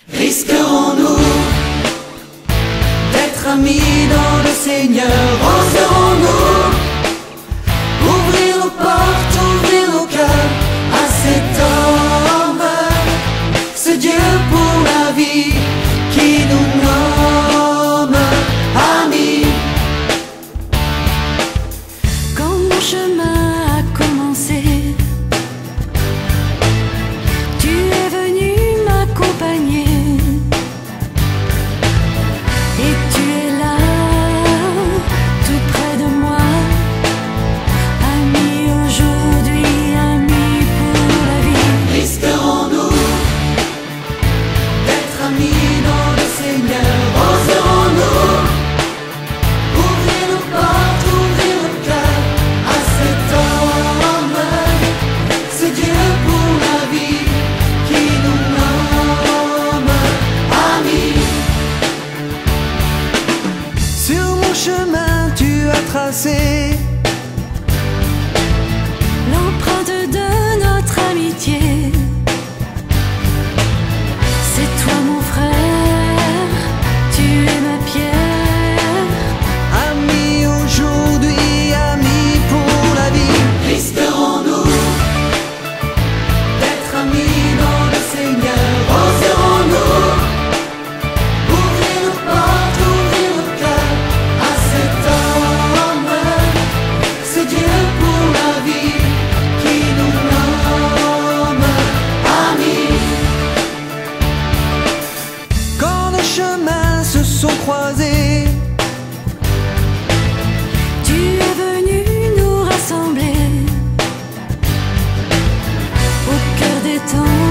Risquerons-nous d'être amis dans le Seigneur? Oserons-nous ouvrir nos portes, ouvrir nos cœurs à cet homme, ce Dieu pour la vie qui nous nomme amis? Quand mon chemin a commencé, tu es venu m'accompagner. Et tu es là, tout près de moi, ami aujourd'hui, ami pour la vie. Risquerons-nous d'être amis dans le Seigneur? Oserons-nous ouvrir nos portes, ouvrir nos cœurs à cet homme, ce Dieu pour la vie qui nous nomme amis? Sur mon chemin tu as tracé L'empreinte de notre amitié, c'est toi mon frère, tu es ma pierre. ami aujourd'hui, ami pour la vie. Risquerons-nous d'être amis dans le Seigneur? Oserons-nous ouvrir nos portes, ouvrir nos cœurs à cet homme, ce Dieu pour la vie qui nous nomme amis? Quand nos chemins se sont croisés, Tu es venu nous rassembler au cœur des temps.